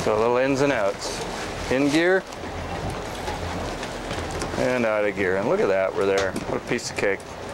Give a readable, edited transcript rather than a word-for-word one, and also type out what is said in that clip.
So little ins and outs. In gear and out of gear. And look at that, we're there. What a piece of cake.